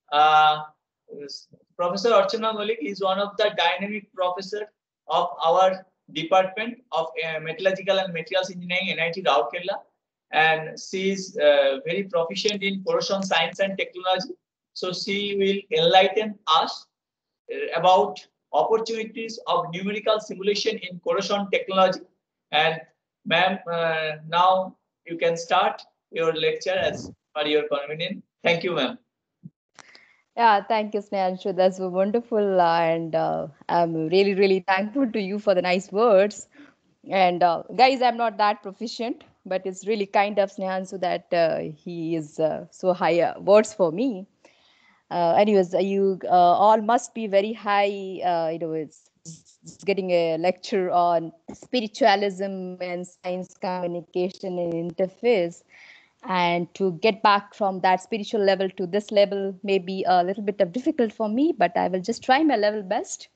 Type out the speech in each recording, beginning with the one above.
Uh, Professor Archana Mallik is one of the dynamic professor of our Department of Metallurgical and Materials Engineering, NIT Rourkela, and she is very proficient in corrosion science and technology. So she will enlighten us about opportunities of numerical simulation in corrosion technology. And ma'am, now you can start your lecture as per your convenience. Thank you, ma'am. Yeah, thank you, Snehanshu. That's wonderful, and I'm really, really thankful to you for the nice words. And guys, I'm not that proficient, but it's really kind of Snehanshu that he is so high words for me. Anyways, you all must be very high. It's getting a lecture on spiritualism and science communication and interface. And to get back from that spiritual level to this level may be a little bit of difficult for me, but I will just try my level best.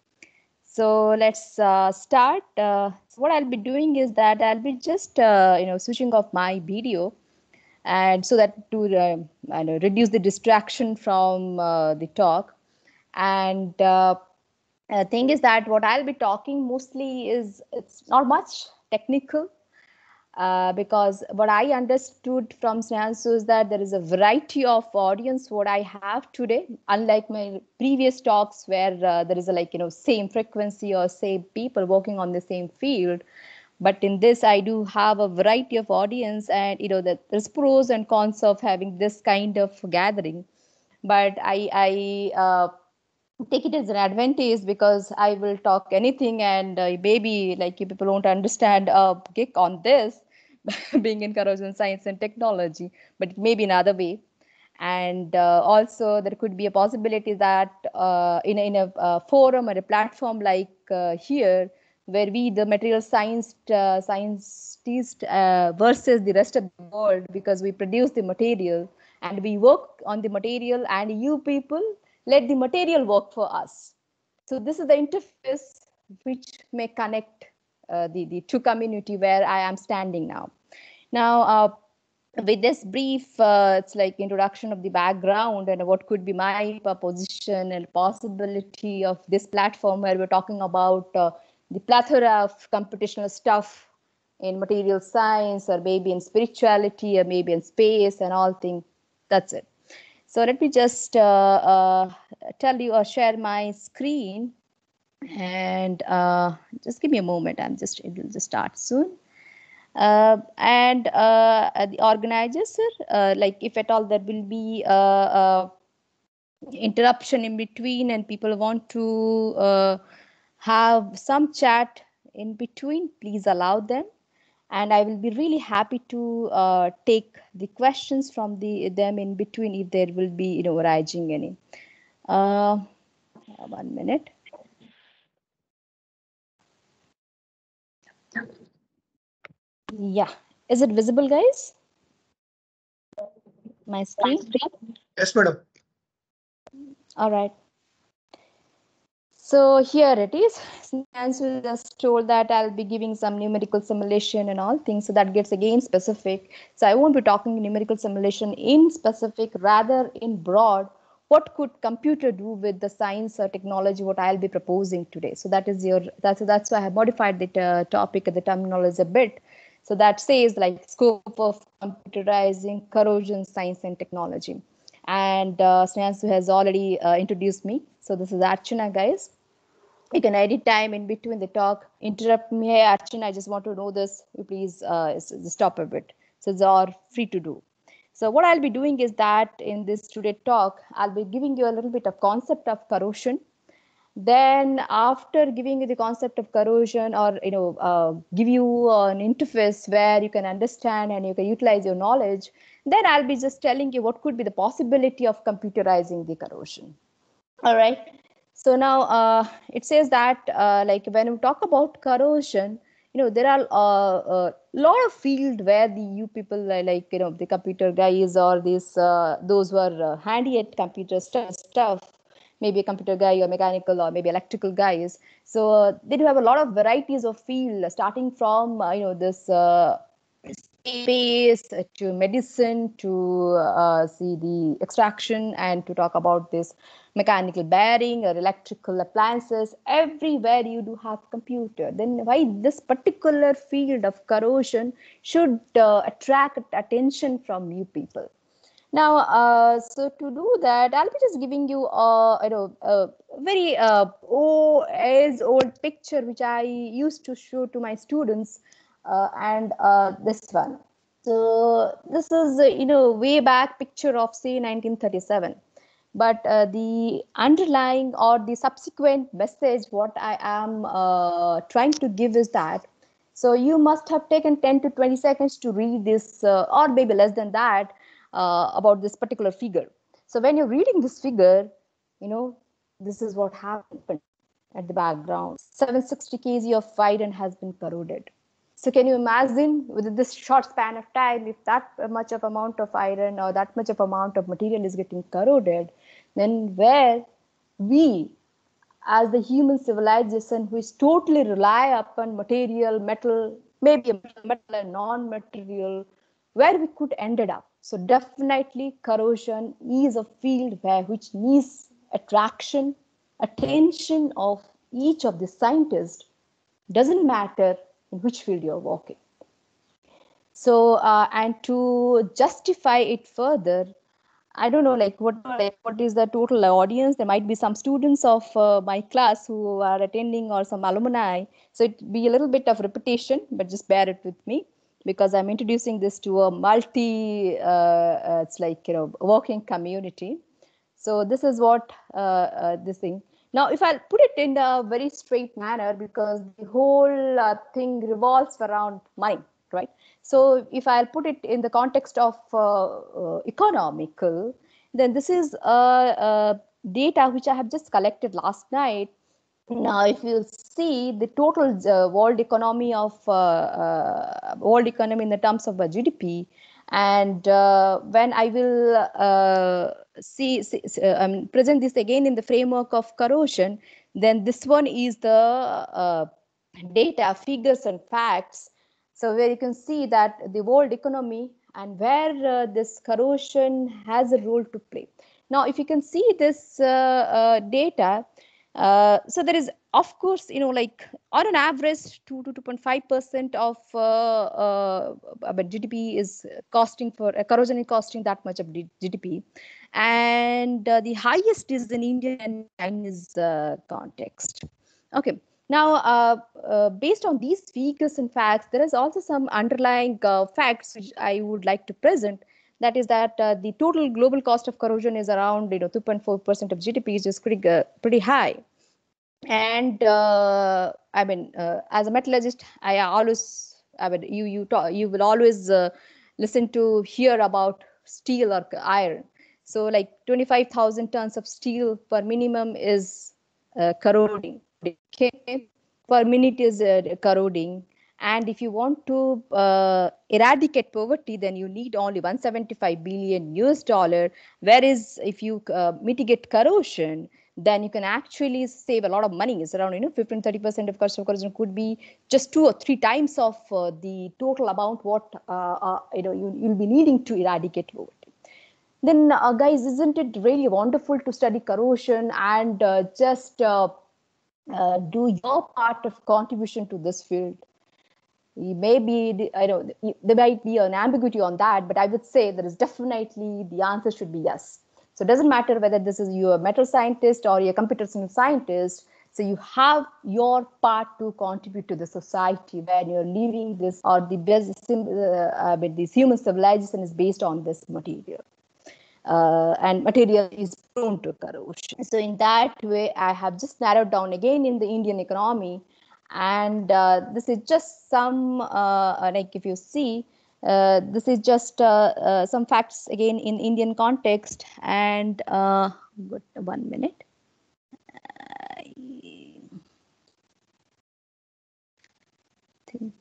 So let's start. So what I'll be doing is that I'll be just switching off my video, and so that to reduce the distraction from the talk. And thing is that what I'll be talking mostly is it's not much technical, because what I understood from Snehansu is that there is a variety of audience what I have today, unlike my previous talks where there is a same frequency or same people working on the same field. But in this, I do have a variety of audience, and that there's pros and cons of having this kind of gathering. But I take it as an advantage because I will talk anything, and maybe like you people won't understand a gig on this being in corrosion science and technology, but it may be another way. And also there could be a possibility that in a forum or a platform like here, where we the material science scientist versus the rest of the world, because we produce the material and we work on the material, and you people let the material work for us. So this is the interface which may connect the two community where I am standing now. Now, with this brief, it's like introduction of the background and what could be my position and possibility of this platform where we're talking about the plethora of computational stuff in material science, or maybe in spirituality, or maybe in space and all things. That's it. So let me just tell you or share my screen, and just give me a moment. It will just start soon. And the organizers, like if at all there will be interruption in between and people want to have some chat in between, please allow them. And I will be really happy to take the questions from them in between if there will be arising any. 1 minute. Yeah, is it visible, guys? My screen? Yes, madam. All right. So here it is. Nancy just told that I'll be giving some numerical simulation and all things. So that gets again specific. So I won't be talking numerical simulation in specific, rather in broad. What could computer do with the science or technology? What I'll be proposing today. So that is that's why I have modified the topic and the terminology a bit. So that says like scope of computerizing corrosion science and technology. And Snehansu has already introduced me. So this is Archana, guys. You can edit time in between the talk, interrupt me. Hey, Archana, I just want to know this. You please stop a bit. So it's all free to do. So what I'll be doing is that in this today talk, I'll be giving you a little bit of concept of corrosion. Then after giving you the concept of corrosion, or give you an interface where you can understand and you can utilize your knowledge, then I'll be just telling you what could be the possibility of computerizing the corrosion. All right. So now it says that like when we talk about corrosion, there are a lot of field where you people the computer guys, or those who are handy at computer stuff, maybe a computer guy or mechanical or maybe electrical guys. So they do have a lot of varieties of field, starting from this space, to medicine, to see the extraction, and to talk about this mechanical bearing or electrical appliances. Everywhere you do have computer. Then why this particular field of corrosion should attract attention from you people? Now, so to do that, I'll be just giving you a very as old picture which I used to show to my students, and this one. So this is way back picture of say 1937, but the underlying or the subsequent message what I am trying to give is that, so you must have taken 10 to 20 seconds to read this, or maybe less than that, about this particular figure. So when you're reading this figure, this is what happened at the background. 760 kg of iron has been corroded. So can you imagine within this short span of time, if that much of amount of iron or that much of amount of material is getting corroded, then where we as the human civilization who is totally rely upon material, metal, maybe a metal and non-material, where we could ended up. So definitely corrosion is a field where which needs attraction, attention of each of the scientists, doesn't matter in which field you're working. So, and to justify it further, I don't know, like what is the total audience? There might be some students of my class who are attending or some alumni. So it be a little bit of repetition, but just bear it with me because I'm introducing this to a it's like, working community. So this is what this thing. Now, if I'll put it in a very straight manner, because the whole thing revolves around money, right? So if I'll put it in the context of economical, then this is data which I have just collected last night. Now, if you see the total world economy in the terms of GDP, and when I will present this again in the framework of corrosion, then this one is the data, figures, and facts. So where you can see that the world economy and where this corrosion has a role to play. Now, if you can see this data, so there is, of course, like on an average, 2 to 2.5% of GDP is costing for corrosion is costing that much of GDP, and the highest is in Indian and Chinese context. Okay. Now, based on these figures and facts, there is also some underlying facts which I would like to present. That is that the total global cost of corrosion is around 2.4% of GDP, which is pretty high. And as a metallurgist, you will always listen to hear about steel or iron. So like 25,000 tons of steel per minimum is corroding. Okay, per minute is corroding. And if you want to eradicate poverty, then you need only 175 billion US dollar. Whereas if you mitigate corrosion, then you can actually save a lot of money. It's around 15-30% of cost of corrosion could be just 2 or 3 times of the total amount what you'll be needing to eradicate poverty. Then guys, isn't it really wonderful to study corrosion and just do your part of contribution to this field? Maybe there might be an ambiguity on that, but I would say there is definitely the answer should be yes. So it doesn't matter whether this is you're a metal scientist or you're a computer scientist. So you have your part to contribute to the society where you're living this, or the best, this human civilization is based on this material. And material is prone to corrosion. So in that way, I have just narrowed down again in the Indian economy. And this is just some, like if you see, this is just some facts again in Indian context. And 1 minute. I think,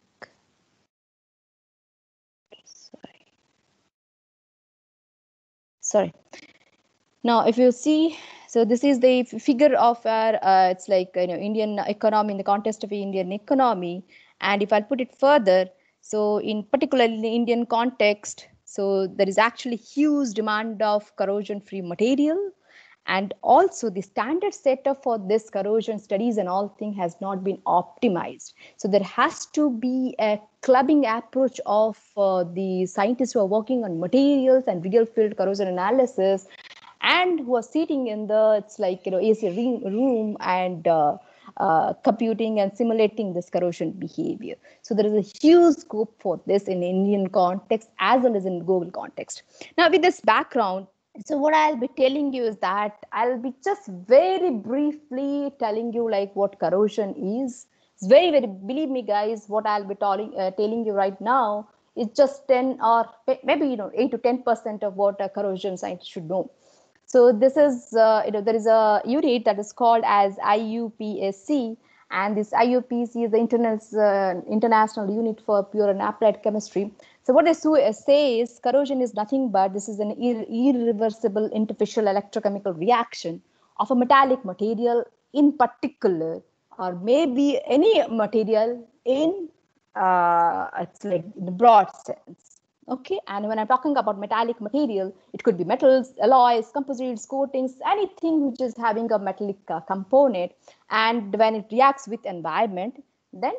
sorry. Now, if you see, so this is the figure of our, it's like Indian economy in the context of Indian economy. And if I put it further, So in particularly in the Indian context, so there is actually huge demand of corrosion-free material, and also the standard setup for this corrosion studies and all thing has not been optimized. So there has to be a clubbing approach of the scientists who are working on materials and real field corrosion analysis, and who are sitting in the, it's like, AC room and computing and simulating this corrosion behavior. So there is a huge scope for this in Indian context as well as in global context. Now with this background, so what I'll be telling you is that I'll be just very briefly telling you like what corrosion is. It's very, believe me guys, what I'll be telling you right now is just 10 or maybe 8 to 10% of what a corrosion scientist should know. So this is, there is a unit that is called as IUPAC, and this IUPAC is the international unit for pure and applied chemistry. So what they say is corrosion is nothing but this is an irreversible interfacial electrochemical reaction of a metallic material in particular, or maybe any material in, it's like in the broad sense. Okay, and when I'm talking about metallic material, it could be metals, alloys, composites, coatings, anything which is having a metallic component. And when it reacts with environment, then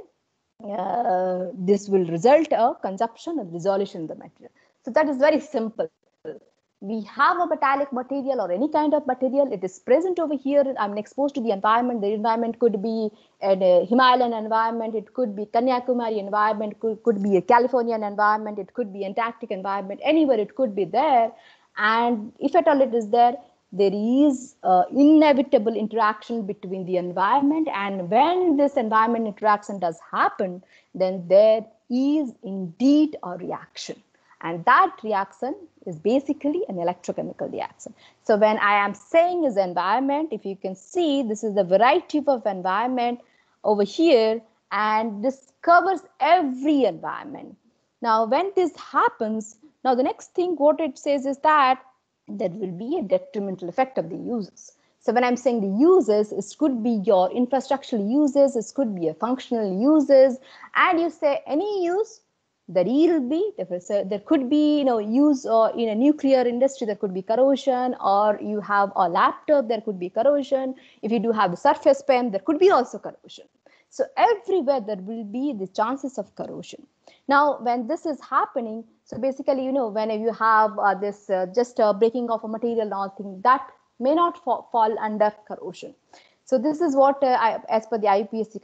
this will result a consumption and dissolution in the material. So that is very simple. We have a metallic material or any kind of material, it is present over here. I'm exposed to the environment. The environment could be a Himalayan environment, it could be Kanyakumari environment, could be a Californian environment, it could be Antarctic environment, anywhere it could be there. And if at all it is there, there is inevitable interaction between the environment, and when this environment interaction does happen, then there is indeed a reaction. And that reaction is basically an electrochemical reaction. So when I am saying is environment, if you can see, this is the variety of environment over here, and this covers every environment. Now, when this happens, now the next thing what it says is that there will be a detrimental effect of the users. So when I'm saying the users, it could be your infrastructural users, it could be a functional users, and you say any use, there will be, there could be use in a nuclear industry, there could be corrosion, or you have a laptop, there could be corrosion. If you do have the surface pen, there could be also corrosion. So everywhere there will be the chances of corrosion. Now when this is happening, so basically when you have this just breaking of a material and all thing, that may not fall under corrosion. So this is what as per the IUPAC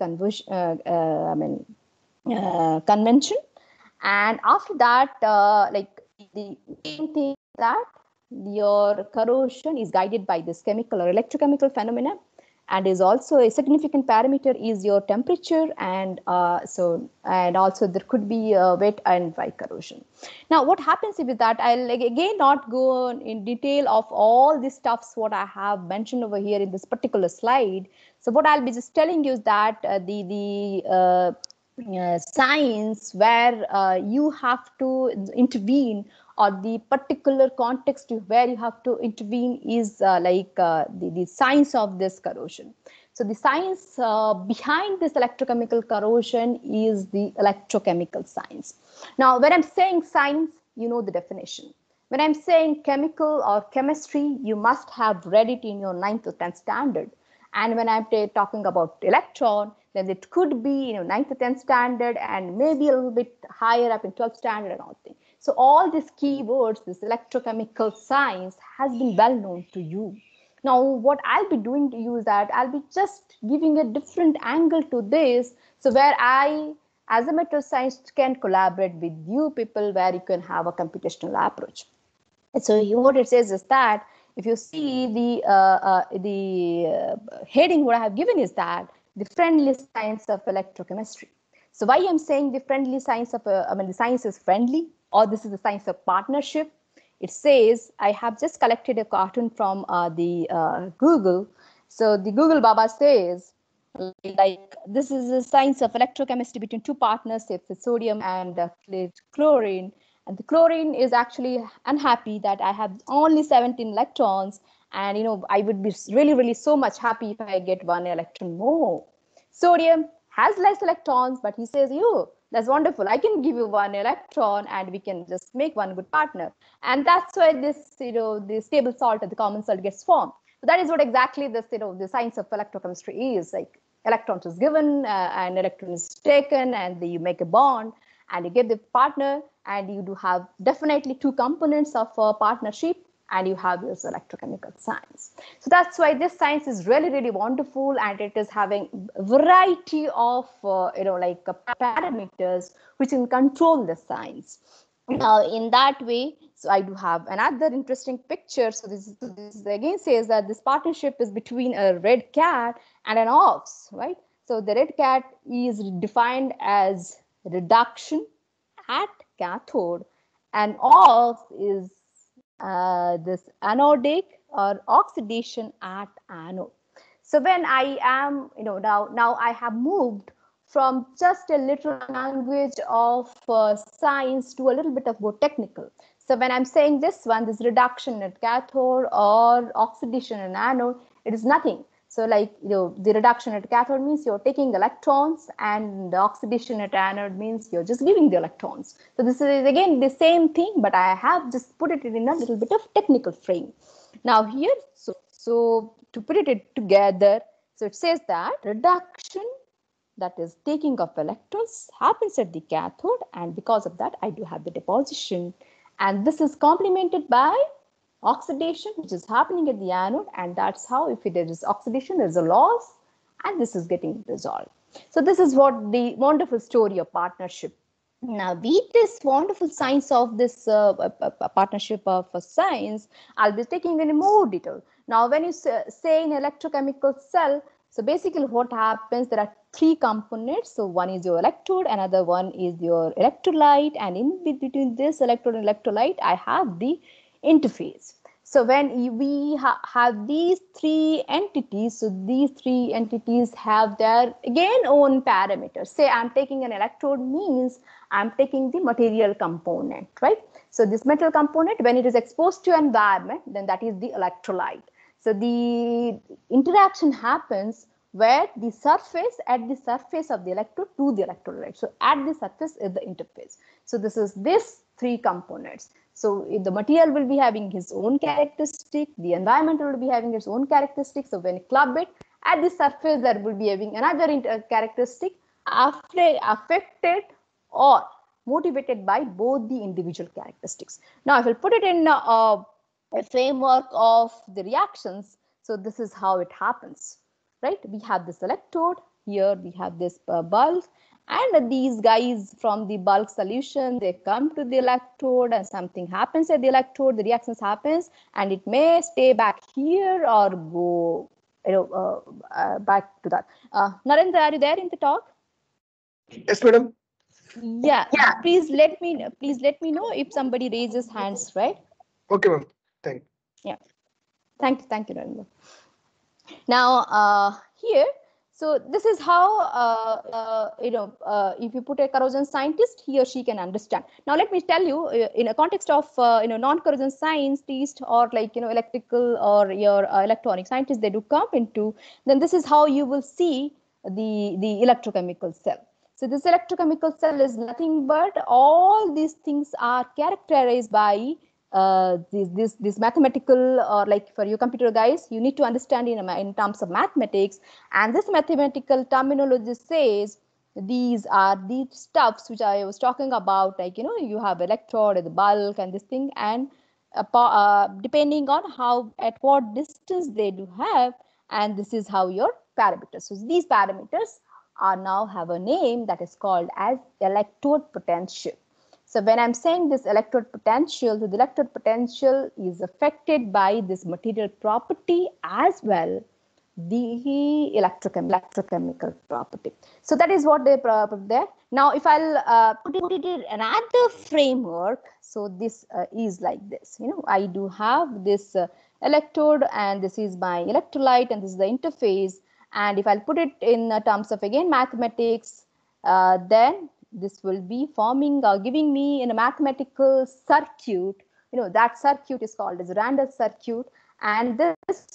convention. And after that, like the main thing that your corrosion is guided by this chemical or electrochemical phenomena, and is also a significant parameter is your temperature, and and also there could be wet and dry corrosion. Now what happens with that, I'll again not go in detail of all the stuffs what I have mentioned over here in this particular slide. So what I'll be just telling you is that science where you have to intervene, or the particular context where you have to intervene is the science of this corrosion. So the science behind this electrochemical corrosion is the electrochemical science. Now when I'm saying science, you know the definition. When I'm saying chemical or chemistry, you must have read it in your 9th or 10th standard. And when I'm talking about electron, then it could be 9th or 10th standard, and maybe a little bit higher up in 12th standard and all things. So all these keywords, this electrochemical science has been well known to you. Now what I'll be doing to you is that I'll be just giving a different angle to this, so where I as a material scientist can collaborate with you people, where you can have a computational approach. So what it says is that if you see the heading what I have given is that the friendly science of electrochemistry. So why I'm saying the friendly science of, the science is friendly, or this is the science of partnership. It says, I have just collected a cartoon from the Google. So the Google Baba says, like, this is the science of electrochemistry between two partners, say sodium and chlorine. And the chlorine is actually unhappy that I have only 17 electrons. And, I would be really so much happy if I get 1 electron more. Sodium has less electrons, but he says, That's wonderful. I can give you one electron and we can just make one good partner. And that's why this, the stable salt or the common salt gets formed. So that is what exactly this, the science of electrochemistry is. Like electrons is given, and electron is taken, and you make a bond and you get the partner, and you do have definitely two components of partnership, and you have this electrochemical science. So that's why this science is really, really wonderful, and it is having a variety of, parameters which can control the science. Now, in that way, so I do have another interesting picture. So this again says that this partnership is between a red cat and an ox, right? So the red cat is defined as reduction at cathode, and ox is this anodic or oxidation at anode. So when I am, now I have moved from just a literal language of science to a little bit of more technical. So when I'm saying this one, this reduction at cathode or oxidation in anode, it is nothing. So like, the reduction at cathode means you're taking electrons, and the oxidation at anode means you're just giving the electrons. So this is again the same thing, but I have just put it in a little bit of technical frame. Now here, so to put it together, so it says that reduction, that is taking of electrons, happens at the cathode, and because of that I do have the deposition, and this is complemented by oxidation which is happening at the anode, and that's how, if there is oxidation, there is a loss, and this is getting resolved. So this is what the wonderful story of partnership. Now, with this wonderful science of this partnership of science, I'll be taking in more detail. Now, when you say in electrochemical cell, so basically what happens, there are three components. So one is your electrode, another one is your electrolyte, and in between this electrode and electrolyte, I have the interface. So when we have these three entities, so these three entities have their again own parameters. Say I'm taking an electrode means I'm taking the material component, right? So this metal component, when it is exposed to environment, then that is the electrolyte. So the interaction happens where the surface, at the surface of the electrode to the electrolyte. So at the surface is the interface. So this is this three components. So the material will be having its own characteristic, the environment will be having its own characteristic. So when you club it, at the surface there will be having another characteristic affected or motivated by both the individual characteristics. Now, if I put it in a framework of the reactions, so this is how it happens, right? We have this electrode, here we have this bulk, and these guys from the bulk solution, they come to the electrode, and something happens at the electrode, the reactions happens, and it may stay back here or go back to that. Narendra, are you there in the talk? Yes, madam. Yeah. Please let me know if somebody raises hands, right? Okay, ma'am. Thank you. Yeah. Thank you, Narendra. Now, here, so this is how, if you put a corrosion scientist, he or she can understand. Now, let me tell you, in a context of, non-corrosion scientist, or like, electrical or your electronic scientists, they do come into, then this is how you will see the electrochemical cell. So this electrochemical cell is nothing but all these things are characterized by this mathematical, or like for you computer guys, you need to understand in terms of mathematics, and this mathematical terminology says these are the stuffs which I was talking about, like you have electrode, the bulk, and this thing, and depending on how, at what distance they do have, and this is how your parameters. So these parameters are now have a name that is called as electrode potential. So when I'm saying this electrode potential, the electrode potential is affected by this material property as well, the electrochemical property. So that is what they put there. Now, if I'll put it in another framework, so this is like this. I do have this electrode, and this is my electrolyte, and this is the interface. And if I'll put it in terms of again mathematics, then this will be forming or giving me in a mathematical circuit. That circuit is called as a random circuit, And this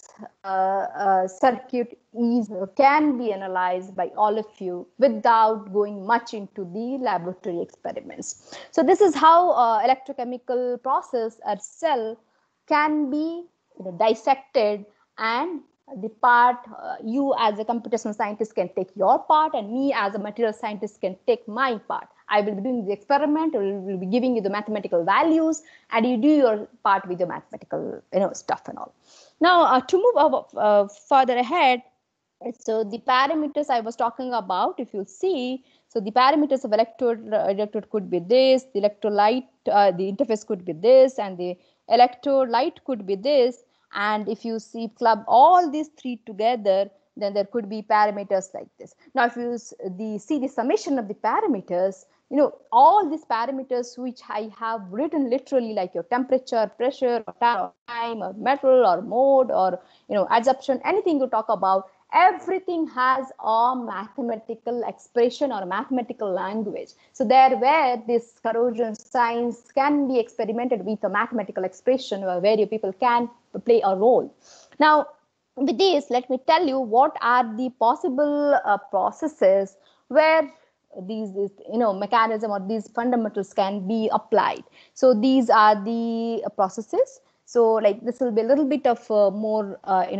circuit can be analyzed by all of you without going much into the laboratory experiments. So this is how electrochemical process or cell can be dissected, and the part you as a computational scientist can take your part, and me as a material scientist can take my part. I will be doing the experiment, or will be giving you the mathematical values, and you do your part with the mathematical stuff and all. Now to move further ahead, so the parameters I was talking about, if you see, so the parameters of electrode could be this, the electrolyte, the interface could be this, and the electrolyte could be this. And if you see club all these three together, then there could be parameters like this. Now, if you see the summation of the parameters, all these parameters which I have written literally, like your temperature, pressure, or time, or metal, or mode, or adsorption, anything you talk about, everything has a mathematical expression or a mathematical language. So there where this corrosion science can be experimented with a mathematical expression where you people can play a role. Now, with this, let me tell you what are the possible processes where these mechanism or these fundamentals can be applied. So these are the processes. So like this will be a little bit of more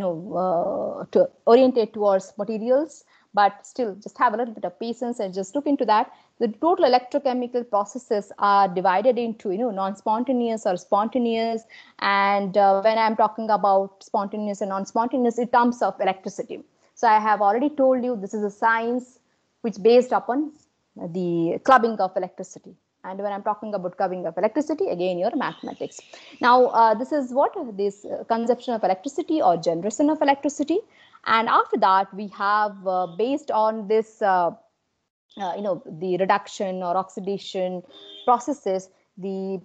oriented towards materials, but still just have a little bit of patience and just look into that. The total electrochemical processes are divided into non-spontaneous or spontaneous. And when I'm talking about spontaneous and non-spontaneous in terms of electricity, so I have already told you this is a science which based upon the clubbing of electricity. And when I'm talking about clubbing of electricity, again, your mathematics. Now, this is what this conception of electricity or generation of electricity. And after that, we have based on this, the reduction or oxidation processes, the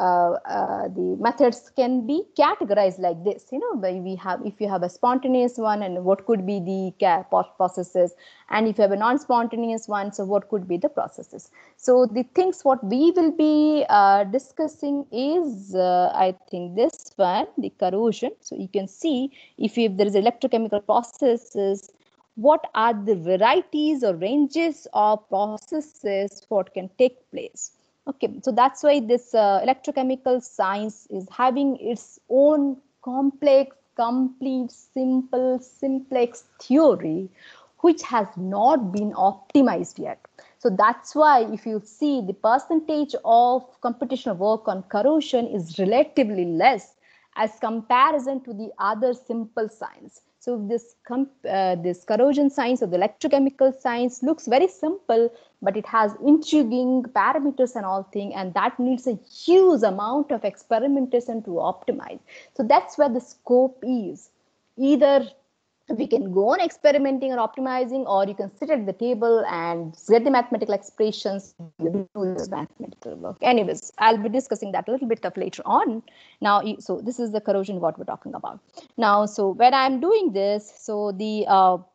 methods can be categorized like this. We have, if you have a spontaneous one, and what could be the processes, and if you have a non-spontaneous one, so what could be the processes. So the things what we will be discussing is, I think this one, the corrosion. So you can see if there is electrochemical processes, what are the varieties or ranges of processes what can take place. Okay, so that's why this electrochemical science is having its own complex, complete, simplex theory, which has not been optimized yet. So that's why if you see the percentage of computational work on corrosion is relatively less as comparison to the other simple science. So this corrosion science or the electrochemical science looks very simple, but it has intriguing parameters and all thing, and that needs a huge amount of experimentation to optimize. So that's where the scope is. Either we can go on experimenting or optimizing, or you can sit at the table and get the mathematical expressions, do this mathematical work. Anyways, I'll be discussing that a little bit of later on. Now, so this is the corrosion what we're talking about. Now, so when I'm doing this, so the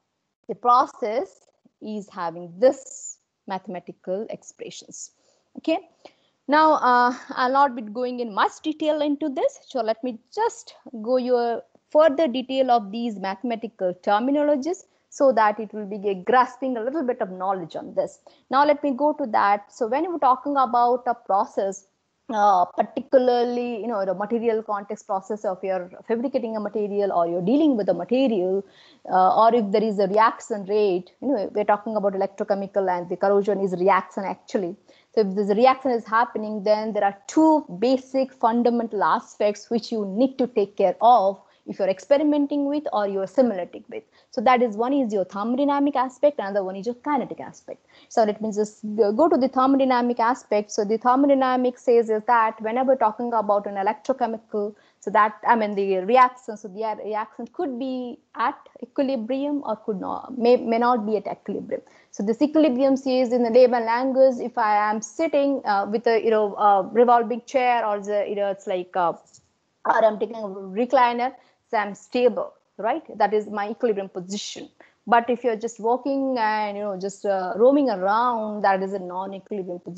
process is having this mathematical expressions. Okay. Now, I'll not be going in much detail into this. So let me just go your further detail of these mathematical terminologies so that it will be grasping a little bit of knowledge on this. Now, let me go to that. So when you're talking about a process, particularly, the material context process of you're fabricating a material or you're dealing with a material, or if there is a reaction rate, we're talking about electrochemical, and the corrosion is reaction actually. So if this reaction is happening, then there are two basic fundamental aspects which you need to take care of if you're experimenting with or you're simulating with. So that is, one is your thermodynamic aspect, another one is your kinetic aspect. So let me just go to the thermodynamic aspect. So the thermodynamic says is that whenever talking about an electrochemical, so that, I mean, the reaction, so the reaction could be at equilibrium or could not, may not be at equilibrium. So this equilibrium says in the layman language, if I am sitting with a revolving chair, or it's like or I'm taking a recliner, so I'm stable, right? That is my equilibrium position. But if you're just walking and just roaming around, that is a non-equilibrium position.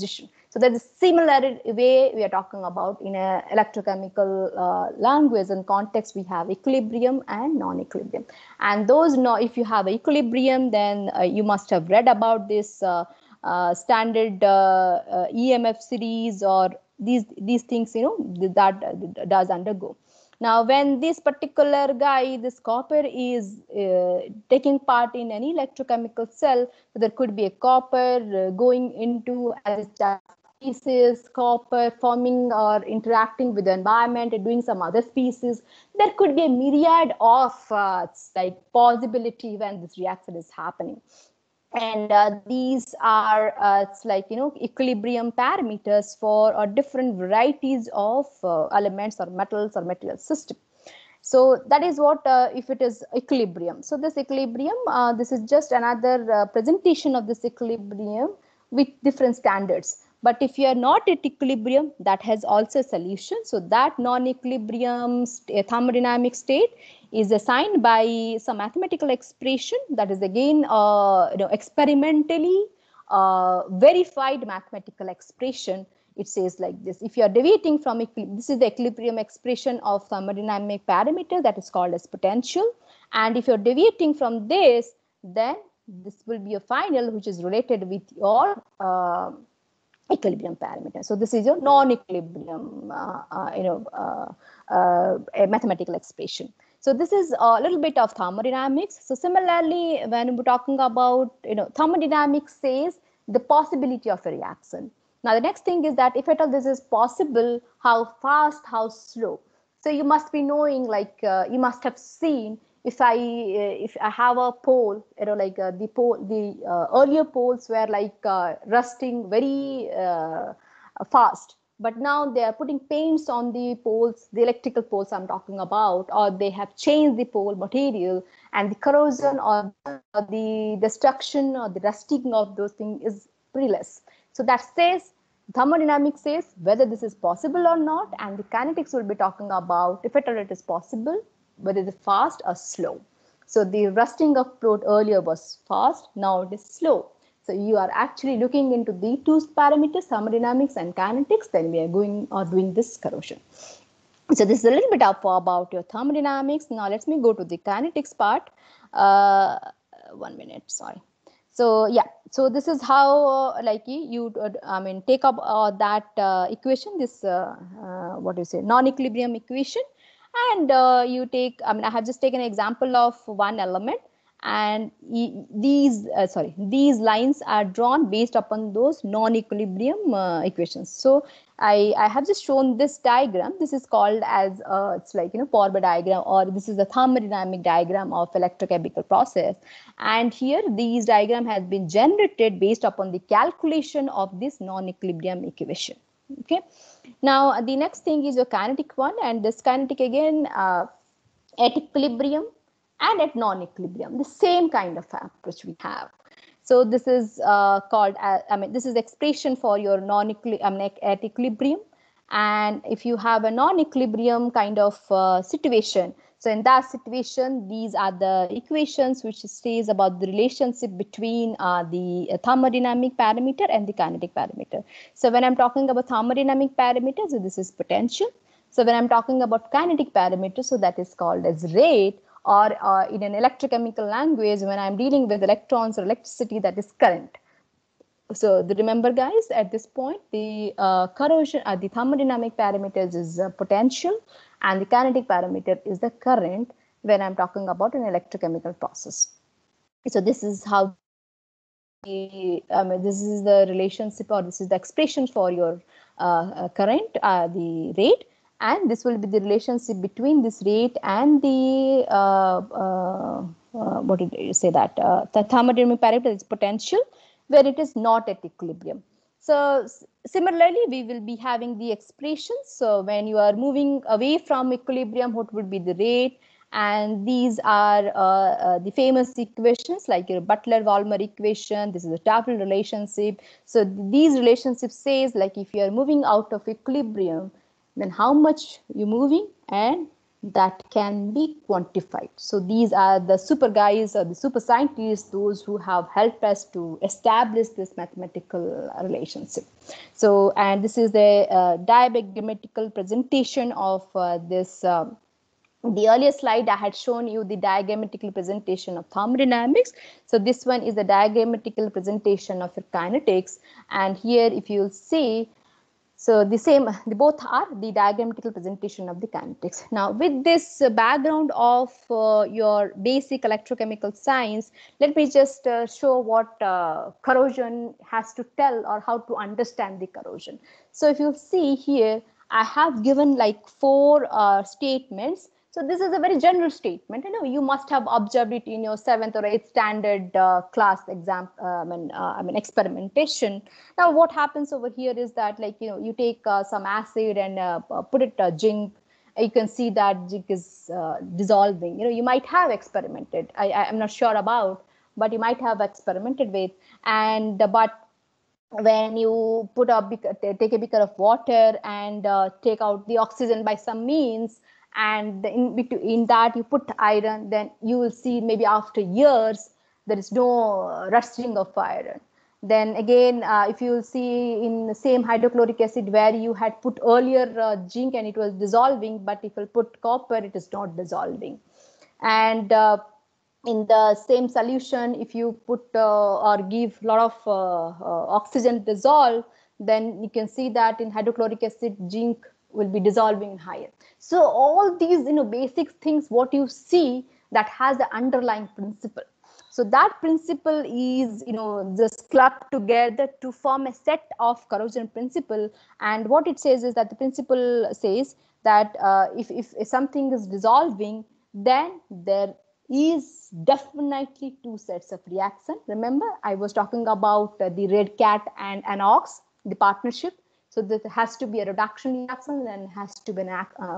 So that's a similar way we are talking about in a electrochemical language and context. We have equilibrium and non-equilibrium. And those, if you have equilibrium, then you must have read about this standard EMF series or these things, that does undergo. Now, when this particular guy, this copper is taking part in any electrochemical cell, so there could be a copper going into as species, copper forming or interacting with the environment and doing some other species. There could be a myriad of possibility when this reaction is happening. And these are it's like equilibrium parameters for different varieties of elements or metals or material system. So that is what if it is equilibrium. So this equilibrium, this is just another presentation of this equilibrium with different standards. But if you are not at equilibrium, that has also a solution. So that non-equilibrium thermodynamic state is assigned by some mathematical expression that is again experimentally verified mathematical expression. It says like this: if you are deviating from this is the equilibrium expression of thermodynamic parameter that is called as potential, and if you are deviating from this, then this will be a final which is related with your equilibrium parameter. So this is your non-equilibrium a mathematical expression. So this is a little bit of thermodynamics. So similarly, when we're talking about thermodynamics says the possibility of a reaction. Now the next thing is that if at all this is possible, how fast, how slow. So you must be knowing, like you must have seen, if I have a pole, the earlier poles were like rusting very fast, but now they are putting paints on the poles, the electrical poles I'm talking about, or they have changed the pole material, and the corrosion or the destruction or the rusting of those things is pretty less. So that says, thermodynamics says whether this is possible or not, and the kinetics will be talking about if it is possible, whether it is fast or slow. So the rusting of plate earlier was fast, now it is slow. So you are actually looking into the two parameters, thermodynamics and kinetics, then we are doing this corrosion. So this is a little bit about your thermodynamics. Now let me go to the kinetics part. 1 minute, sorry. So yeah, so this is how you take up that equation, this what do you say, non-equilibrium equation, and you take, I have just taken an example of one element, and these lines are drawn based upon those non-equilibrium equations. So I have just shown this diagram. This is called as it's like Porbel diagram, or this is a thermodynamic diagram of electrochemical process. And here these diagram has been generated based upon the calculation of this non-equilibrium equation. Okay. Now the next thing is your kinetic one, and this kinetic again at equilibrium and at non-equilibrium, the same kind of approach we have. So this is called, this is expression for your at equilibrium. And if you have a non-equilibrium kind of situation, so in that situation, these are the equations which says about the relationship between the thermodynamic parameter and the kinetic parameter. So when I'm talking about thermodynamic parameter, so this is potential. So when I'm talking about kinetic parameter, so that is called as rate, or in an electrochemical language, when I'm dealing with electrons or electricity, that is current. So remember guys, at this point, the corrosion, the thermodynamic parameters is potential, and the kinetic parameter is the current when I'm talking about an electrochemical process. So this is how this is the relationship, or this is the expression for your current, the rate, and this will be the relationship between this rate and the what did you say, that the thermodynamic parameter is potential, where it is not at equilibrium. So similarly, we will be having the expressions. So when you are moving away from equilibrium, what would be the rate? And these are the famous equations like your Butler-Volmer equation. This is a Tafel relationship. So these relationships says, like, if you are moving out of equilibrium, then how much you're moving and that can be quantified. So these are the super guys or the super scientists, those who have helped us to establish this mathematical relationship. So, and this is the diagrammatical presentation of this. The earlier slide I had shown you the diagrammatical presentation of thermodynamics. So this one is the diagrammatical presentation of your kinetics. And here, if you'll see, so the same, they both are the diagrammatical presentation of the kinetics. Now, with this background of your basic electrochemical science, let me just show what corrosion has to tell or how to understand the corrosion. So if you see here, I have given like 4 statements. So this is a very general statement. You know, you must have observed it in your 7th or 8th standard class exam, I mean experimentation. Now, what happens over here is that, like, you know, you take some acid and put it zinc. You can see that zinc is dissolving. You know, you might have experimented. I'm not sure about, but you might have experimented with. And but when you put take a beaker of water and take out the oxygen by some means, and in between that you put iron, then you will see maybe after years there is no rusting of iron. Then again, if you will see in the same hydrochloric acid where you had put earlier zinc and it was dissolving, but if you put copper, it is not dissolving. And in the same solution, if you put or give a lot of oxygen dissolve, then you can see that in hydrochloric acid, zinc will be dissolving higher. So all these, you know, basic things, what you see, that has the underlying principle. So that principle is, you know, just clubbed together to form a set of corrosion principle. And what it says is that the principle says that if something is dissolving, then there is definitely 2 sets of reaction. Remember, I was talking about the red cat and an ox, the partnership. So there has to be a reduction reaction and has to be an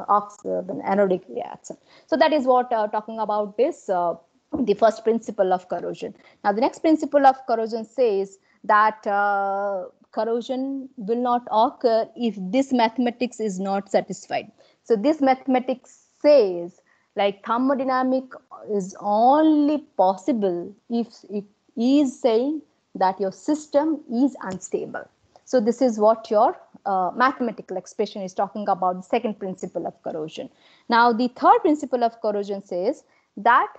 anodic reaction. So that is what talking about this, the first principle of corrosion. Now, the next principle of corrosion says that corrosion will not occur if this mathematics is not satisfied. So this mathematics says, like, thermodynamic is only possible if it is saying that your system is unstable. So this is what your mathematical expression is talking about, the second principle of corrosion. Now, the third principle of corrosion says that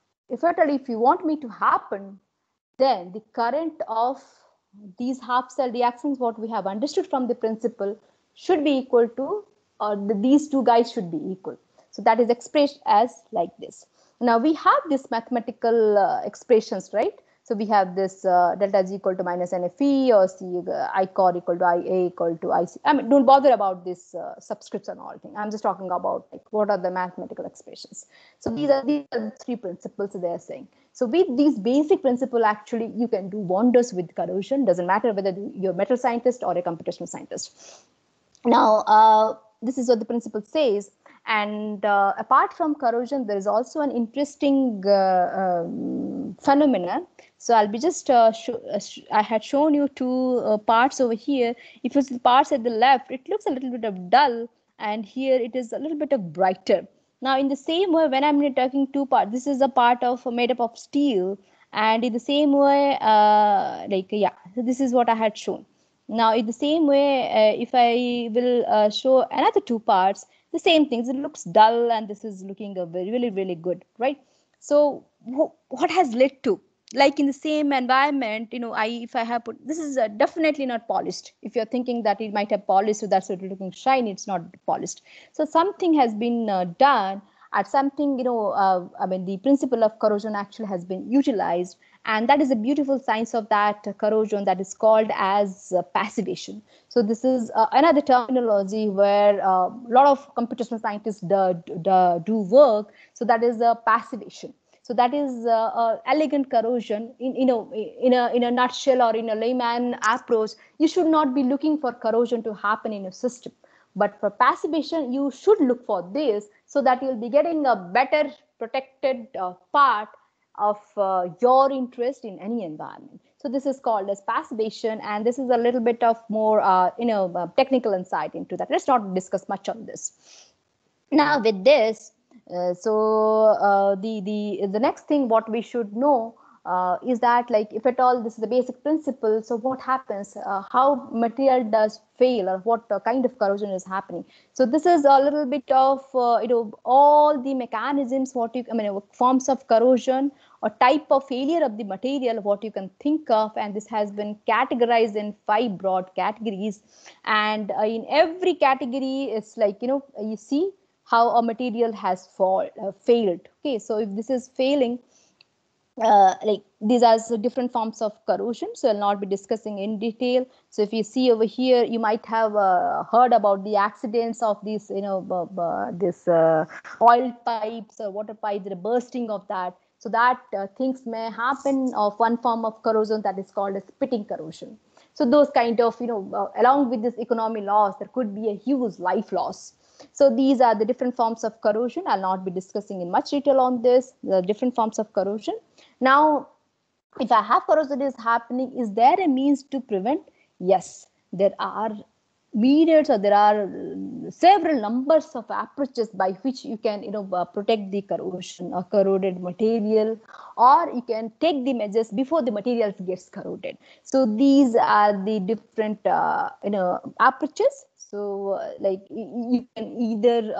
if you want me to happen, then the current of these half cell reactions, what we have understood from the principle, should be equal to, or these 2 guys should be equal. So that is expressed as like this. Now we have this mathematical expressions, right? So we have this delta is equal to minus NFE, or C I core equal to IA equal to IC. I mean, don't bother about this subscripts and all thing. I'm just talking about, like, what are the mathematical expressions. So these are the 3 principles they are saying. So with these basic principle, actually, you can do wonders with corrosion. Doesn't matter whether you're a metal scientist or a computational scientist. Now, this is what the principle says. And apart from corrosion, there is also an interesting phenomena. So I'll be just, I had shown you 2 parts over here. If you see the parts at the left, it looks a little bit of dull, and here it is a little bit of brighter. Now, in the same way, when I'm talking 2 parts, this is a part of made up of steel, and in the same way, so this is what I had shown. Now, in the same way, if I will show another 2 parts, the same things, it looks dull, and this is looking really, really good, right? So what has led to, like, in the same environment, you know, if I have put, this is definitely not polished. If you're thinking that it might have polished, so that's what it's looking shiny, it's not polished. So something has been done at something, you know, I mean, the principle of corrosion actually has been utilized, and that is a beautiful science of that corrosion, that is called as passivation. So this is another terminology where a lot of computational scientists do work. So that is passivation. So that is elegant corrosion. In a nutshell, or in a layman approach, you should not be looking for corrosion to happen in your system. But for passivation, you should look for this, so that you'll be getting a better protected part of your interest in any environment. So this is called as passivation, and this is a little bit of more technical insight into that. Let's not discuss much on this. Now with this, The next thing what we should know is that, like, if at all this is the basic principle, so what happens, how material does fail, or what kind of corrosion is happening. So this is a little bit of all the mechanisms, what you, I mean, forms of corrosion or type of failure of the material, what you can think of, and this has been categorized in 5 broad categories. And in every category, it's like, you see how a material has failed. Okay, so if this is failing, like, these are different forms of corrosion, so I'll not be discussing in detail. So if you see over here, you might have heard about the accidents of these, this oil pipes or water pipes, the bursting of that. So that things may happen of one form of corrosion that is called as pitting corrosion. So those kind of, along with this economy loss, there could be a huge life loss. So these are the different forms of corrosion. I'll not be discussing in much detail on this, the different forms of corrosion. Now, if I have corrosion is happening, is there a means to prevent? Yes, there are myriads, or there are several numbers of approaches by which you can, protect the corrosion or corroded material, or you can take the measures before the materials gets corroded. So these are the different, approaches. So like, you can either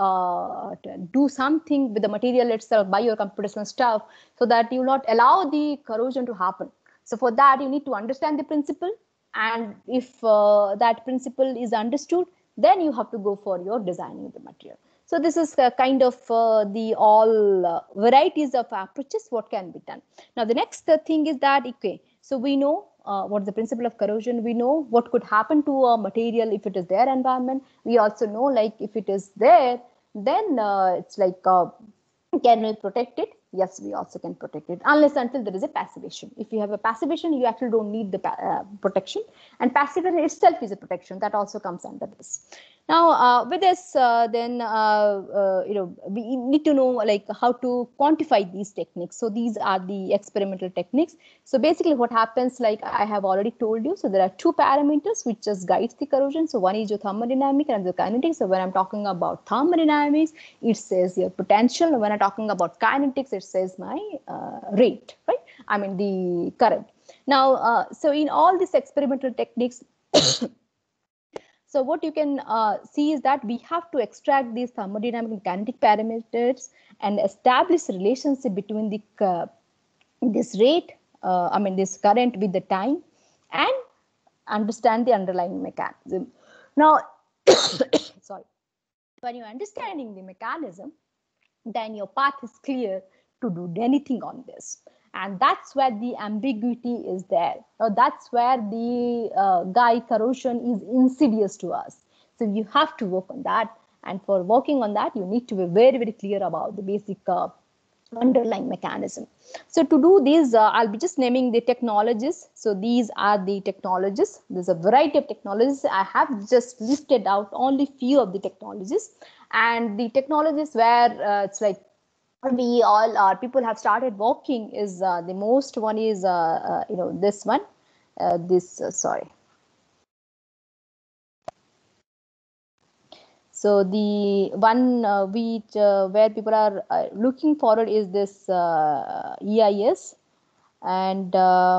do something with the material itself by your computational stuff, so that you will not allow the corrosion to happen. So for that, you need to understand the principle, and if that principle is understood, then you have to go for your designing the material. So this is kind of the all varieties of approaches what can be done. Now the next thing is that, okay, so we know what is the principle of corrosion. We know what could happen to a material if it is their environment. We also know, like, if it is there, then it's like, can we protect it? Yes, we also can protect it, unless until there is a passivation. If you have a passivation, you actually don't need the protection, and passivation itself is a protection that also comes under this. Now with this, then we need to know, like, how to quantify these techniques. So these are the experimental techniques. So basically what happens, like I have already told you, so there are 2 parameters which just guides the corrosion. So one is your thermodynamic and the kinetic. So when I'm talking about thermodynamics, it says your potential. When I'm talking about kinetics, it says my rate, right? I mean the current. Now, so in all these experimental techniques, so what you can see is that we have to extract these thermodynamic and kinetic parameters and establish a relationship between the this rate, I mean this current with the time, and understand the underlying mechanism. Now, sorry, when you're understanding the mechanism, then your path is clear to do anything on this. And that's where the ambiguity is there. Now, that's where the corrosion is insidious to us. So you have to work on that. And for working on that, you need to be very, very clear about the basic underlying mechanism. So to do this, I'll be just naming the technologies. So these are the technologies. There's a variety of technologies. I have just listed out only few of the technologies, and the technologies where it's like we all are people have started working is the most one is this one, sorry. So the one which where people are looking forward is this EIS, and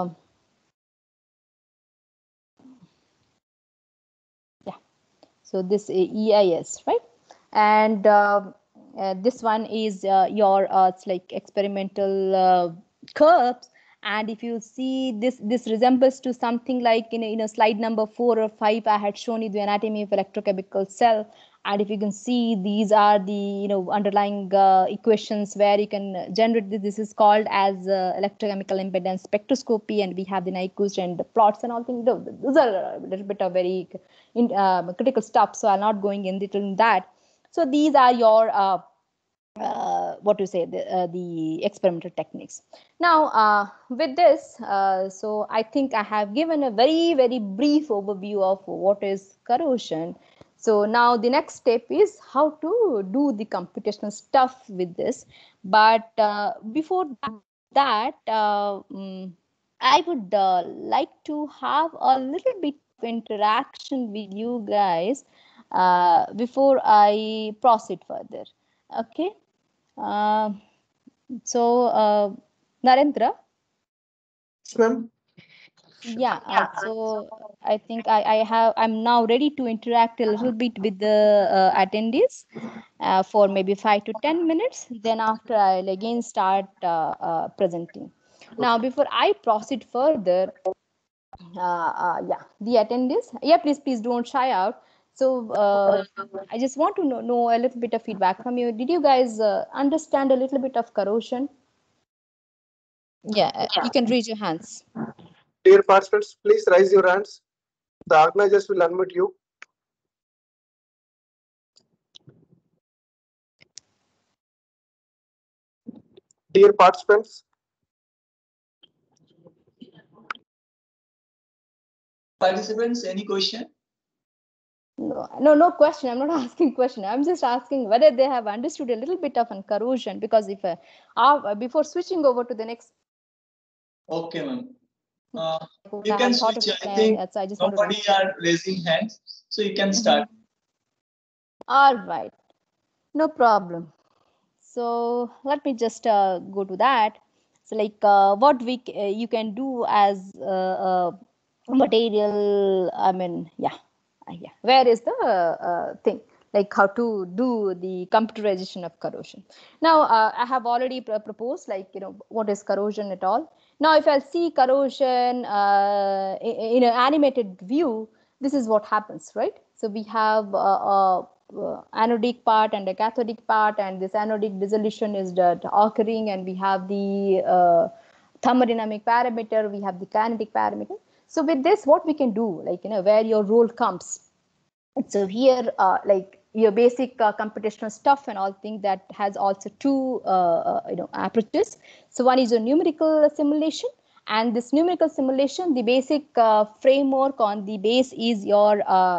yeah, so this EIS, right? And this one is your it's like experimental curves. And if you see this resembles to something like in a slide number 4 or 5, I had shown you the anatomy of electrochemical cell. And if you can see, these are the underlying equations where you can generate this is called as electrochemical impedance spectroscopy, and we have the Nyquist and the plots and all things. Those are a little bit of very critical stuff, so I'm not going in detail in that. So these are your what to say, the experimental techniques. Now with this, so I think I have given a very, very brief overview of what is corrosion. So now the next step is how to do the computational stuff with this. But before that, I would like to have a little bit of interaction with you guys before I proceed further. Okay. So, Narendra, Yes, ma'am. yeah. So I think I'm now ready to interact a little bit with the attendees for maybe 5 to 10 minutes. Then after I'll again start presenting. Now, before I proceed further, yeah, the attendees, yeah, please don't shy out. So I just want to know a little bit of feedback from you. Did you guys understand a little bit of corrosion? Yeah, you can raise your hands. Dear participants, please raise your hands. The organizers will unmute you. Dear participants, Participants, any question? No question. I'm not asking question. I'm just asking whether they have understood a little bit of corrosion, because if before switching over to the next, Okay, ma'am. what You I can have thought of switch. I saying, think so I just want to nobody are raising hands, so you can start. All right, no problem. So let me just go to that. So like what you can do as material. I mean, yeah, yeah. Where is the thing? Like how to do the computerization of corrosion. Now I have already proposed, like, what is corrosion at all. Now if I'll see corrosion in an animated view, this is what happens, right? So we have anodic part and a cathodic part, and this anodic dissolution is occurring, and we have the thermodynamic parameter, we have the kinetic parameter. So with this, what we can do, like, where your role comes. So here, like your basic computational stuff and all thing, that has also two approaches. So one is a numerical simulation, and this numerical simulation, the basic framework on the base is your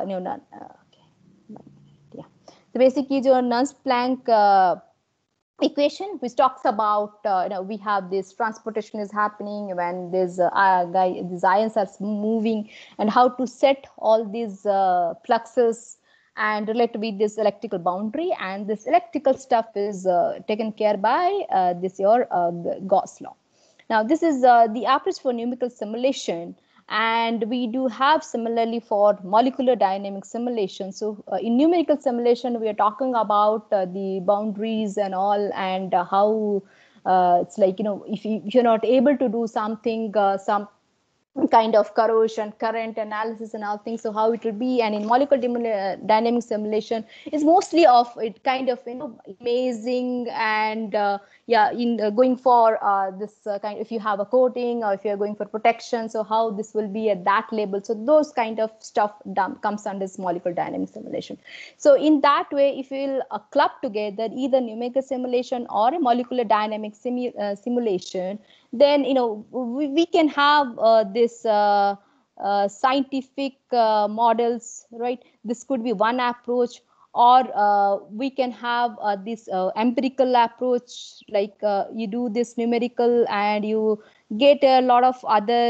yeah, the basic is your Nernst-Planck equation, which talks about we have this transportation is happening when these ions are moving, and how to set all these fluxes and relate with this electrical boundary, and this electrical stuff is taken care by this your Gauss law. Now this is the approach for numerical simulation, and we do have similarly for molecular dynamic simulation. So in numerical simulation, we are talking about the boundaries and all, and how it's like, if you're not able to do something, some kind of corrosion current analysis and all things, so how it will be. And in molecular dynamic simulation is mostly of it kind of amazing, and yeah, in going for this kind, if you have a coating or if you're going for protection, so how this will be at that level. So those kind of stuff comes under this molecular dynamic simulation. So in that way, if you will club together either numerical simulation or a molecular dynamic simulation, then we can have this scientific models, right? This could be one approach, or we can have this empirical approach, like you do this numerical and you get a lot of other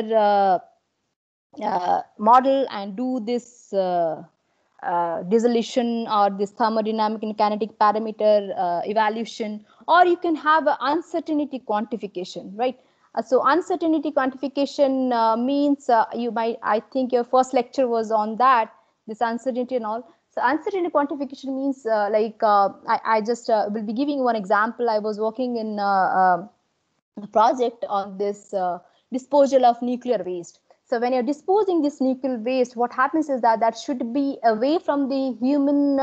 model and do this dissolution or this thermodynamic and kinetic parameter evaluation, or you can have an uncertainty quantification, right? So uncertainty quantification means you might, I think your first lecture was on that, this uncertainty and all. So uncertainty quantification means I just will be giving you one example. I was working in a project on this disposal of nuclear waste. So when you're disposing this nuclear waste, what happens is that that should be away from the human,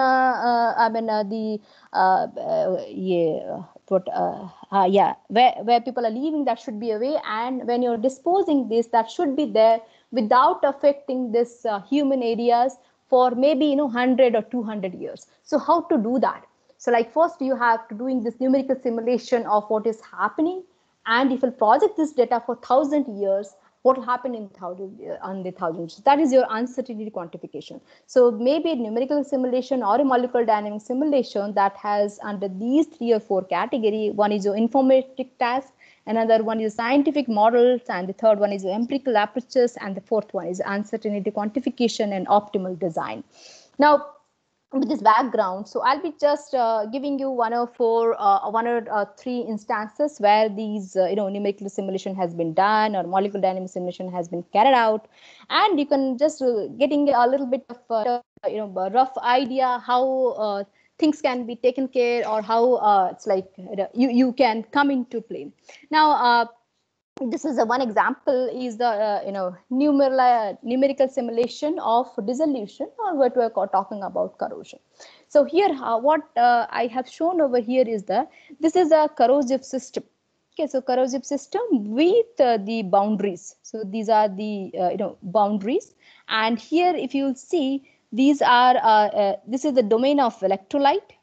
where people are living, that should be away. And when you're disposing this, that should be there without affecting this human areas for maybe 100 or 200 years. So how to do that? So like first you have to doing this numerical simulation of what is happening, and if you project this data for 1,000 years, what will happen in on the 1,000 years? That is your uncertainty quantification. So maybe a numerical simulation or a molecular dynamic simulation that has under these 3 or 4 category. One is your informatic task, another one is scientific models, and the third one is empirical approaches, and the fourth one is uncertainty quantification and optimal design. Now, with this background. So I'll be just giving you one or three instances where these numerical simulation has been done or molecular dynamic simulation has been carried out, and you can just getting a little bit of a rough idea how things can be taken care, or how it's like you can come into play. Now this is one example is the numerical simulation of dissolution, or what we are talking about corrosion. So here what I have shown over here is this is a corrosive system. Okay, so corrosive system with the boundaries. So these are the boundaries, and here if you see, these are this is the domain of electrolyte.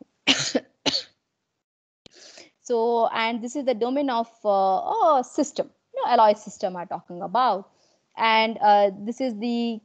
So, and this is the domain of system, alloy system I'm talking about. And this is the,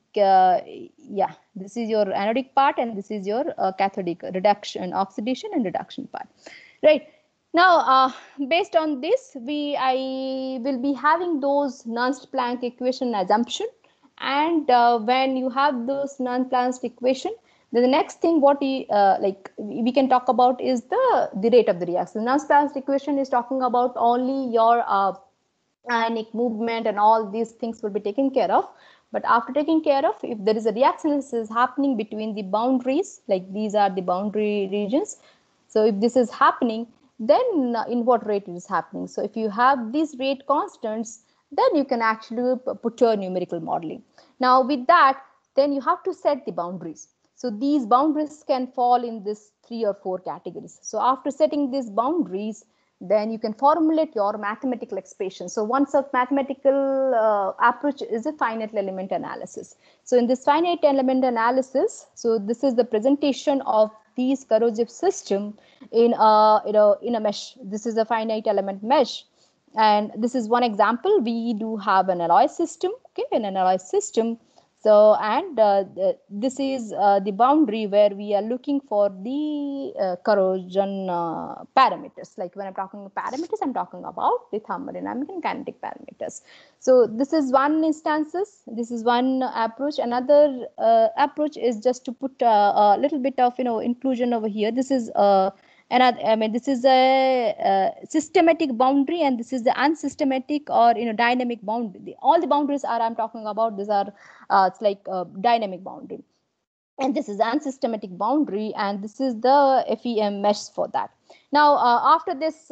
this is your anodic part, and this is your cathodic reduction, oxidation and reduction part, right? Now, based on this, I will be having those Nernst-Planck equation assumption. And when you have those Nernst-Planck equation, then the next thing what we can talk about is the rate of the reaction. Nernst-Planck equation is talking about only your ionic movement, and all these things will be taken care of. But after taking care of, if there is a reaction is happening between the boundaries, like these are the boundary regions. So if this is happening, then in what rate it is happening. So if you have these rate constants, then you can actually put your numerical modeling. Now with that, then you have to set the boundaries. So these boundaries can fall in this 3 or 4 categories. So after setting these boundaries, then you can formulate your mathematical expression. So one such mathematical approach is a finite element analysis. So in this finite element analysis, so this is the presentation of these corrosive system in a mesh. This is a finite element mesh, and this is one example. We do have an alloy system, okay, in an alloy system. So, and this is the boundary where we are looking for the corrosion parameters. Like when I'm talking about parameters, I'm talking about the thermodynamic and kinetic parameters. So this is one instances. This is one approach. Another approach is just to put a little bit of inclusion over here. This is this is a systematic boundary, and this is the unsystematic or dynamic boundary. All the boundaries I'm talking about, these are it's like a dynamic boundary, and this is the unsystematic boundary, and this is the FEM mesh for that. Now after this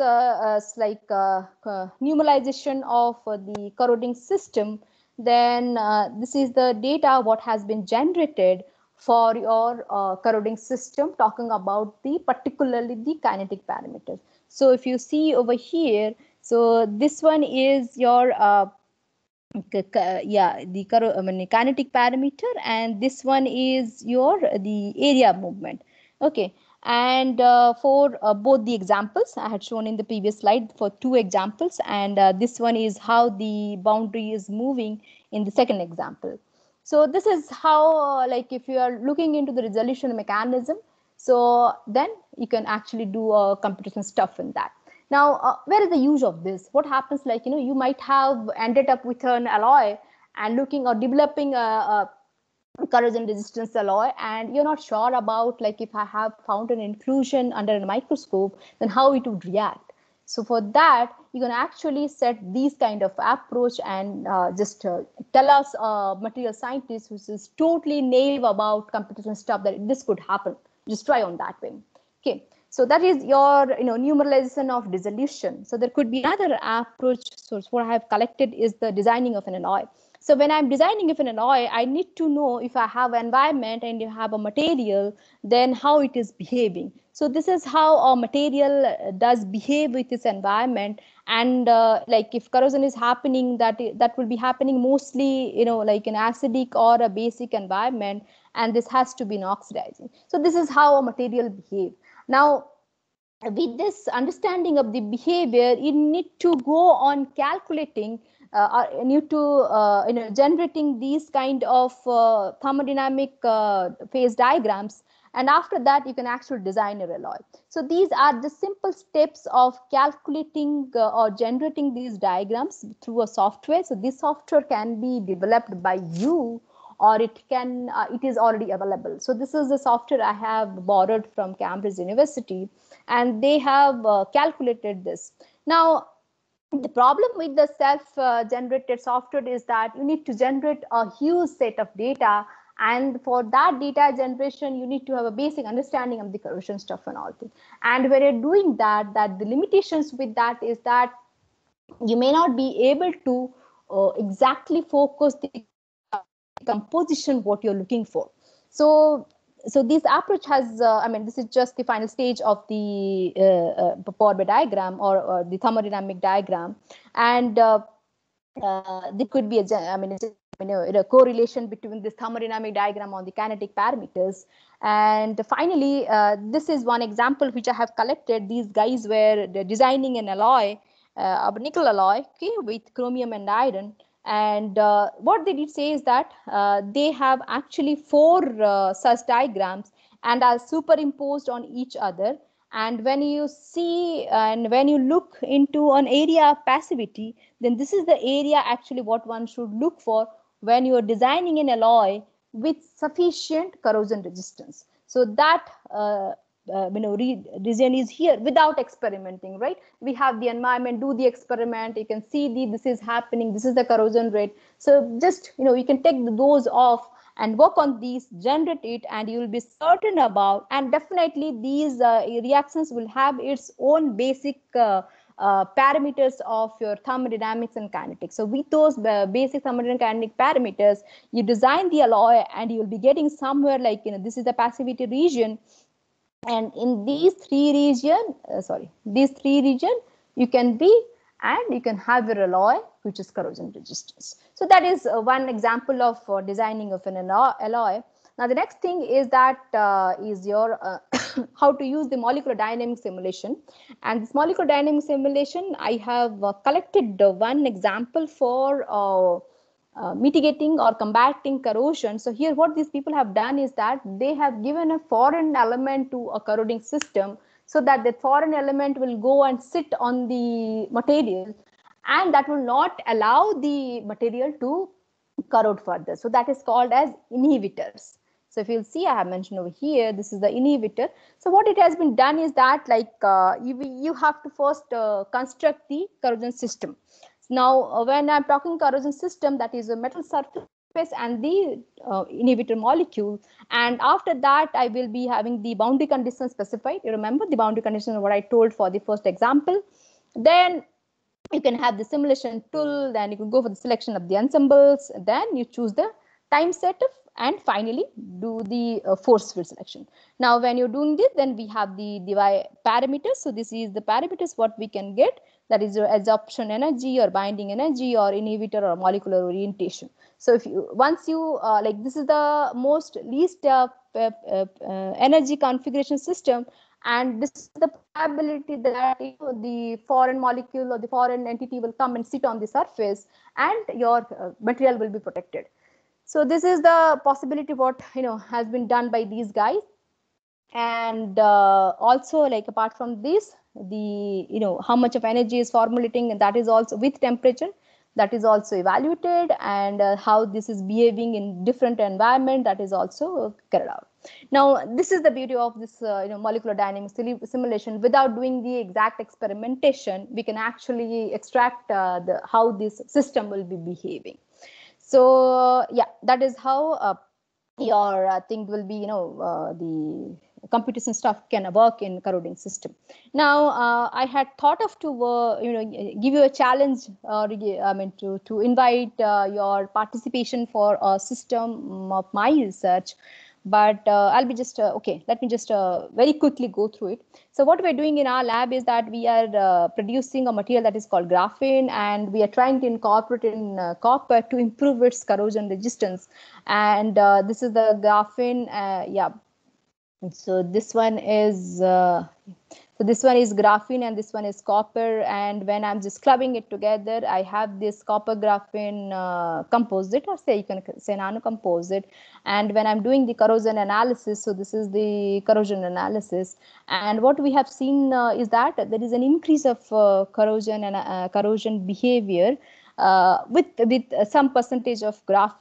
numeralization of the corroding system, then this is the data what has been generated for your corroding system, talking about the particularly the kinetic parameters. So if you see over here, so this one is your the kinetic parameter, and this one is your the area movement. Okay, and for both the examples I had shown in the previous slide for 2 examples, and this one is how the boundary is moving in the second example. So this is how like if you are looking into the resolution mechanism, so then you can actually do computational stuff in that. Now, where is the use of this? What happens, like, you might have ended up with an alloy and looking or developing a corrosion resistance alloy, and you're not sure about, like, if I have found an inclusion under a microscope, then how it would react. So for that, you can actually set these kind of approach and just tell us, material scientists who is totally naive about computational stuff, that this could happen. Just try on that way. Okay. So that is your numeralization of dissolution. So there could be another approach. So what I have collected is the designing of an alloy. So when I'm designing of an alloy, I need to know if I have an environment and you have a material, then how it is behaving. So this is how a material does behave with its environment. And like if corrosion is happening, that will be happening mostly, like an acidic or a basic environment, and this has to be an oxidizing. So this is how a material behaves. Now, with this understanding of the behavior, you need to go on calculating or need to generating these kind of thermodynamic phase diagrams, and after that you can actually design a alloy. So these are the simple steps of calculating or generating these diagrams through a software. So this software can be developed by you, or it can it is already available. So this is the software I have borrowed from Cambridge University, and they have calculated this. Now the problem with the self-generated software is that you need to generate a huge set of data, and for that data generation you need to have a basic understanding of the corrosion stuff and all things. And when you're doing that, the limitations with that is that you may not be able to exactly focus the composition what you're looking for. So this approach has I mean, this is just the final stage of the Power BI diagram, or the thermodynamic diagram. And there could be a correlation between this thermodynamic diagram on the kinetic parameters. And finally, this is one example which I have collected. These guys were designing an alloy, a nickel alloy, okay, with chromium and iron. And what they did say is that they have actually 4 such diagrams and are superimposed on each other. And when you see and when you look into an area of passivity, then this is the area actually what one should look for when you are designing an alloy with sufficient corrosion resistance. So that region is here without experimenting, right? We have the environment, do the experiment, you can see this is happening, this is the corrosion rate. So just you can take those off and work on these, generate it, and you will be certain about, and definitely these reactions will have its own basic parameters of your thermodynamics and kinetics. So with those basic thermodynamic and kinetic parameters, you design the alloy and you will be getting somewhere like, this is the passivity region. And in these three region, you can be, and you can have your alloy which is corrosion resistance. So that is one example of designing of an alloy. Now the next thing is that is your how to use the molecular dynamic simulation. And this molecular dynamic simulation, I have collected one example for mitigating or combating corrosion. So here what these people have done is that they have given a foreign element to a corroding system, so that the foreign element will go and sit on the material, and that will not allow the material to corrode further. So that is called as inhibitors. So if you'll see, I have mentioned over here, this is the inhibitor. So what it has been done is that you have to first construct the corrosion system. Now, when I'm talking corrosion system, that is a metal surface and the inhibitor molecule. And after that, I will be having the boundary conditions specified. You remember the boundary conditions, what I told for the first example. Then you can have the simulation tool, then you can go for the selection of the ensembles, then you choose the time setup, and finally do the force field selection. Now, when you're doing this, then we have the parameters. So this is the parameters what we can get, that is your adsorption energy or binding energy or inhibitor or molecular orientation. So if you once you this is the most least energy configuration system, and this is the probability that the foreign molecule or the foreign entity will come and sit on the surface, and your material will be protected. So this is the possibility what has been done by these guys. And also, like, apart from this, the how much of energy is formulating, and that is also with temperature, that is also evaluated, and how this is behaving in different environment, that is also carried out. Now this is the beauty of this molecular dynamics simulation. Without doing the exact experimentation, we can actually extract how this system will be behaving. So yeah, that is how your thing will be, the computation stuff can work in corroding system. Now I had thought of to give you a challenge, to invite your participation for a system of my research. But I'll be just okay, let me just very quickly go through it. So what we're doing in our lab is that we are producing a material that is called graphene, and we are trying to incorporate in copper to improve its corrosion resistance. And this is the graphene, yeah. So this one is graphene, and this one is copper. And when I'm just clubbing it together, I have this copper graphene composite, or say you can say nano composite. And when I'm doing the corrosion analysis, so this is the corrosion analysis. And what we have seen is that there is an increase of corrosion and corrosion behavior with some percentage of graphene.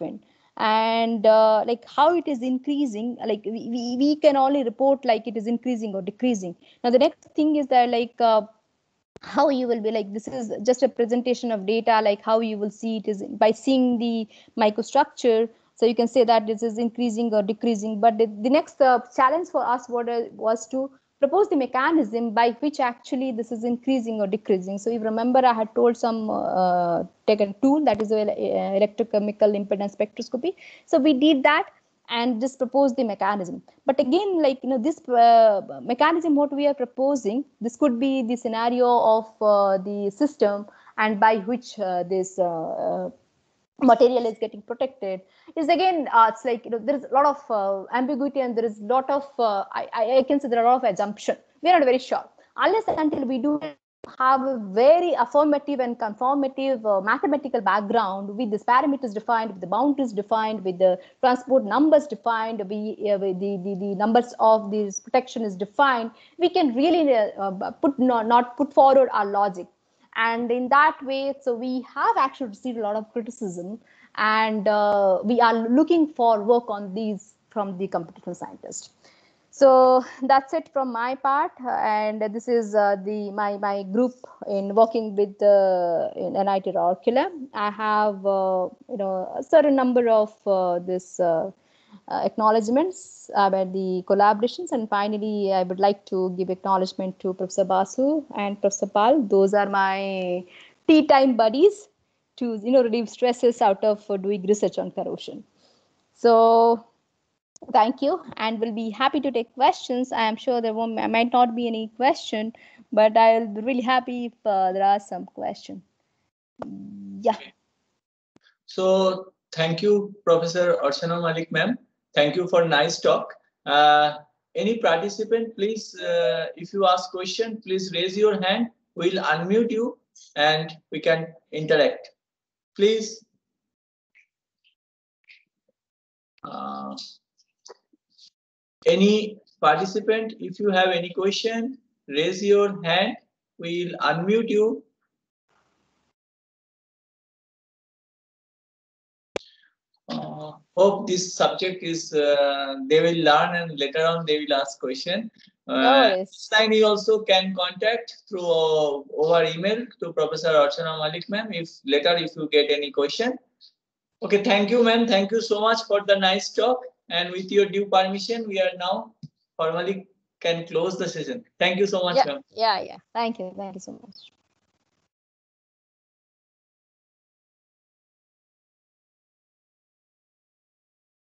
and like how it is increasing. Like we can only report like it is increasing or decreasing. Now the next thing is that like how you will be like, this is just a presentation of data, like how you will see it is by seeing the microstructure. So you can say that this is increasing or decreasing. But the next challenge for us was to propose the mechanism by which actually this is increasing or decreasing. So if you remember, I had told some taken tool, that is electrochemical impedance spectroscopy. So we did that and just propose the mechanism. But again, like, this mechanism what we are proposing, this could be the scenario of the system, and by which this material is getting protected, is again it's like, there is a lot of ambiguity, and there is a lot of I can say there are a lot of assumption. We are not very sure unless and until we do have a very affirmative and conformative mathematical background with these parameters defined, with the boundaries defined, with the transport numbers defined, with the numbers of this protection is defined. We can really not put forward our logic. And in that way, so we have actually received a lot of criticism, and we are looking for work on these from the computational scientists. So that's it from my part, and this is my group in working with in NIT Rourkela. I have a certain number of this acknowledgements about the collaborations, and finally I would like to give acknowledgement to Professor Basu and Professor Pal. Those are my tea time buddies to relieve stresses out of doing research on corrosion. So thank you, and we'll be happy to take questions. I am sure there might not be any question, but I'll be really happy if there are some questions. Yeah. So thank you, Professor Archana Mallik, ma'am. Thank you for nice talk. Any participant, please, if you ask question, please raise your hand. We'll unmute you and we can interact. Please. Any participant, if you have any question, raise your hand. We'll unmute you. Hope this subject is they will learn, and later on they will ask question. Line you also can contact through over email to Professor Archana Mallik, ma'am, if later if you get any question. Okay, thank you, ma'am. Thank you so much for the nice talk. And with your due permission, we are now formally can close the session. Thank you so much, ma'am. Yeah. Thank you so much.